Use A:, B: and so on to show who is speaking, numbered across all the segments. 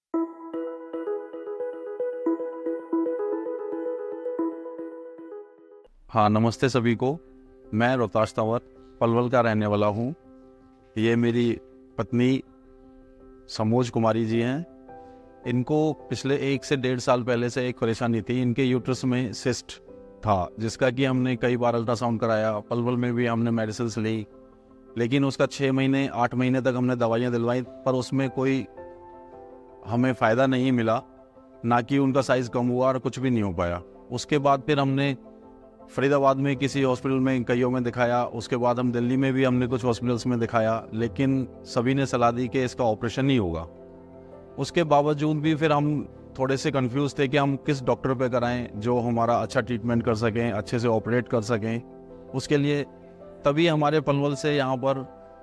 A: हाँ, नमस्ते सभी को। मैं रोहतास तंवर पलवल का रहने वाला हूँ। ये मेरी पत्नी समोज कुमारी जी हैं। इनको पिछले 1 से 1.5 साल पहले से एक परेशानी थी। इनके यूट्रस में सिस्ट था, जिसका कि हमने कई बार अल्ट्रासाउंड कराया, पलवल में भी हमने मेडिसिन ली, लेकिन उसका 6 महीने 8 महीने तक हमने दवाइयाँ दिलवाई, पर उसमें कोई हमें फ़ायदा नहीं मिला। ना कि उनका साइज़ कम हुआ और कुछ भी नहीं हो पाया। उसके बाद फिर हमने फरीदाबाद में किसी हॉस्पिटल में कईयों में दिखाया। उसके बाद हम दिल्ली में भी हमने कुछ हॉस्पिटल्स में दिखाया, लेकिन सभी ने सलाह दी कि इसका ऑपरेशन ही होगा। उसके बावजूद भी फिर हम थोड़े से कंफ्यूज थे कि हम किस डॉक्टर पे कराएं जो हमारा अच्छा ट्रीटमेंट कर सकें, अच्छे से ऑपरेट कर सकें। उसके लिए तभी हमारे पलवल से यहाँ पर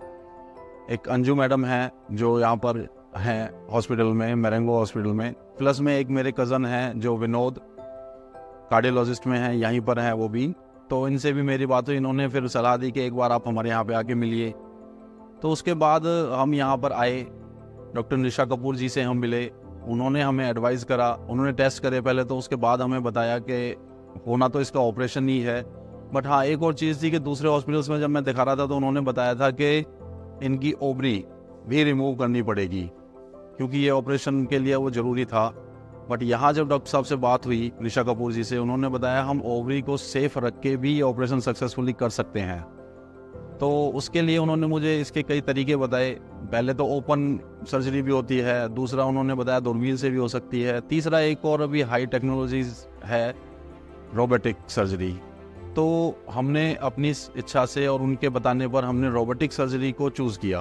A: एक अंजू मैडम हैं जो यहाँ पर हैं हॉस्पिटल में, मेरेंगो हॉस्पिटल में। प्लस में एक मेरे कज़न हैं जो विनोद कार्डियोलॉजिस्ट में हैं, यहीं पर हैं वो भी। तो इनसे भी मेरी बात हुई, इन्होंने फिर सलाह दी कि एक बार आप हमारे यहाँ पे आके मिलिए। तो उसके बाद हम यहाँ पर आए, डॉक्टर निशा कपूर जी से हम मिले। उन्होंने हमें एडवाइस करा, उन्होंने टेस्ट करे पहले, तो उसके बाद हमें बताया कि होना तो इसका ऑपरेशन ही है। बट हाँ, एक और चीज़ थी कि दूसरे हॉस्पिटल्स में जब मैं दिखा रहा था तो उन्होंने बताया था कि इनकी ओवरी भी रिमूव करनी पड़ेगी, क्योंकि ये ऑपरेशन के लिए वो ज़रूरी था। बट यहाँ जब डॉक्टर साहब से बात हुई निशा कपूर जी से, उन्होंने बताया हम ओवरी को सेफ रख के भी ऑपरेशन सक्सेसफुली कर सकते हैं। तो उसके लिए उन्होंने मुझे इसके कई तरीके बताए। पहले तो ओपन सर्जरी भी होती है, दूसरा उन्होंने बताया दूरबीन से भी हो सकती है, तीसरा एक और अभी हाई टेक्नोलॉजीज है, रोबोटिक सर्जरी। तो हमने अपनी इच्छा से और उनके बताने पर हमने रोबोटिक सर्जरी को चूज़ किया।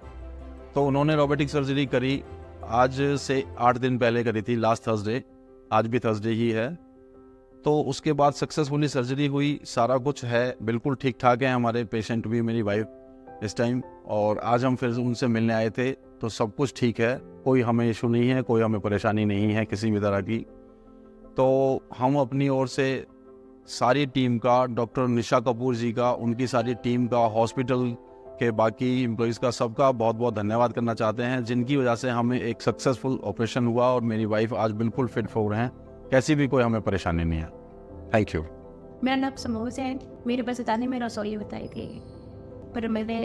A: तो उन्होंने रोबोटिक सर्जरी करी, आज से 8 दिन पहले करी थी, लास्ट थर्सडे। आज भी थर्सडे ही है। तो उसके बाद सक्सेसफुली सर्जरी हुई, सारा कुछ है, बिल्कुल ठीक ठाक है हमारे पेशेंट भी, मेरी वाइफ इस टाइम। और आज हम फिर उनसे मिलने आए थे, तो सब कुछ ठीक है, कोई हमें इशू नहीं है, कोई हमें परेशानी नहीं है किसी भी तरह की। तो हम अपनी ओर से सारी टीम का, डॉक्टर निशा कपूर जी का, उनकी सारी टीम का, हॉस्पिटल के बाकी एम्प्लॉइज़ का, सबका बहुत बहुत धन्यवाद करना चाहते हैं, जिनकी वजह से हमें एक सक्सेसफुल ऑपरेशन हुआ और मेरी वाइफ आज बिल्कुल फिट फोर हैं, कैसी भी कोई हमें परेशानी नहीं है। Thank you.
B: मेरा नाम समोज है। मेरे पास बताने में रसोई बताई थी, पर मैंने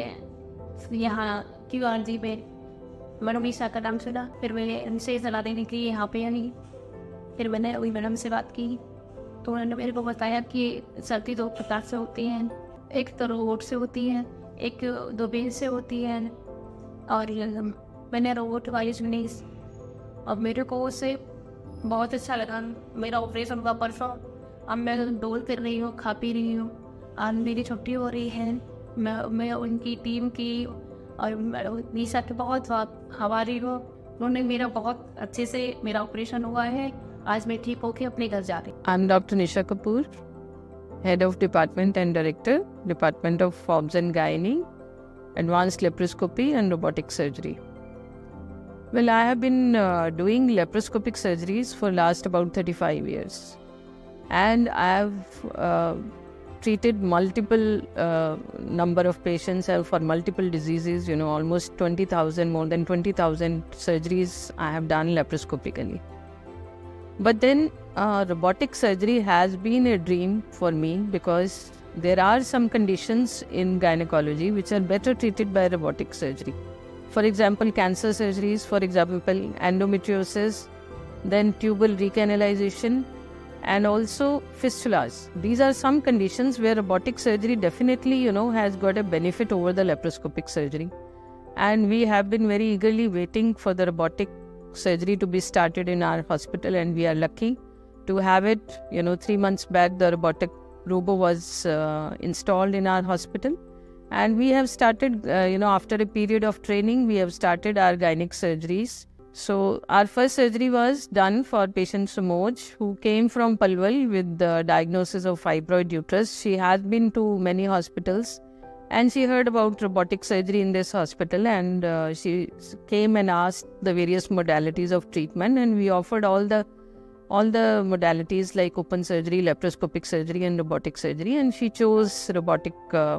B: यहाँ QRG में मनोमीसा का नाम सुना, फिर मैंने उनसे सलाह देने के लिए यहाँ पे आई। फिर मैंने वही मैडम से बात की, तो उन्होंने मेरे को बताया कि सर्दी 2 प्रकार से होती है, एक तो रोबोट से होती है, एक दूरबीन से होती है। और मैंने रोबोट वाली सुनी और मेरे को उससे बहुत अच्छा लगा। मेरा ऑपरेशन हुआ परसों, अब मैं डोल कर रही हूँ, खा पी रही हूँ। आज मेरी छुट्टी हो रही है। मैं उनकी टीम की और निशा के बहुत आभारी हूँ। उन्होंने मेरा बहुत अच्छे से मेरा ऑपरेशन हुआ है। आज मैं ठीक होकर अपने घर जा रही हूँ।
C: I'm Dr. Nisha Kapoor, Head of Department and Director, Department of Obs and Gynae, Advanced Laparoscopy and Robotic Surgery. Well, I have been doing laparoscopic surgeries for last about 35 years. And I have treated multiple number of patients for multiple diseases, almost 20,000, more than 20,000 surgeries I have done laparoscopically. But then robotic surgery has been a dream for me, because there are some conditions in gynecology which are better treated by robotic surgery. For example, cancer surgeries, for example, endometriosis, then tubal recanalization, and also fistulas. These are some conditions where robotic surgery definitely, has got a benefit over the laparoscopic surgery. And we have been very eagerly waiting for the robotic surgery to be started in our hospital, and we are lucky to have it. 3 months back, the robotic robo was installed in our hospital, and we have started, after a period of training, we have started our gynec surgeries. So our first surgery was done for patient Sumoj, who came from Palwal with the diagnosis of fibroid uterus. She has been to many hospitals, and she heard about robotic surgery in this hospital, and she came and asked the various modalities of treatment, and we offered all the modalities like open surgery, laparoscopic surgery, and robotic surgery, and she chose robotic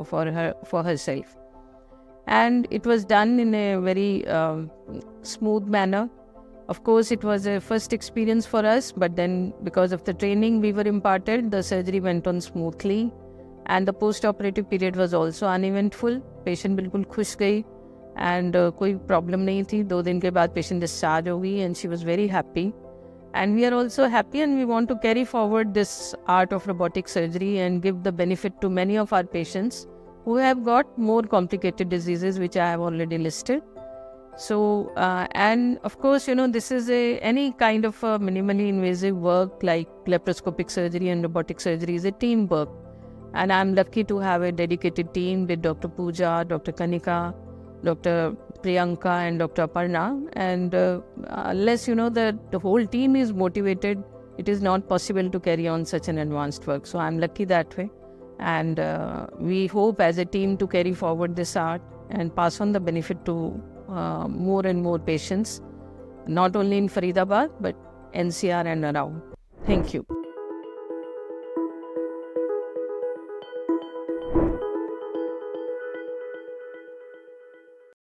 C: for herself. And it was done in a very smooth manner. Of course, it was a first experience for us, but then because of the training we were imparted, the surgery went on smoothly and the post-operative period was also uneventful. Patient बिल्कुल खुश गई and कोई problem नहीं थी. 2 दिन के बाद patient discharge हो गई and she was very happy. And we are also happy and we want to carry forward this art of robotic surgery and give the benefit to many of our patients who have got more complicated diseases which I have already listed. So, and of course, you know, this is any kind of a minimally invasive work like laparoscopic surgery and robotic surgery is a team work. And I'm lucky to have a dedicated team with Dr. Pooja, Dr. Kanika, Dr. Priyanka and Dr. Aparna. And unless, you know, the whole team is motivated, it is not possible to carry on such an advanced work. So I'm lucky that way. And we hope as a team to carry forward this art and pass on the benefit to more and more patients, not only in Faridabad, but NCR and around. Thank you.